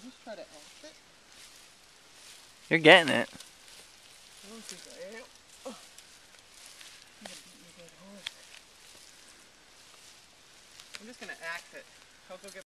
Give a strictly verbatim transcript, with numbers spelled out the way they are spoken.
just try to act it. You're getting it. I don't think I am. Oh. I'm gonna beat your dead horse. I'm just gonna axe it. I'll go get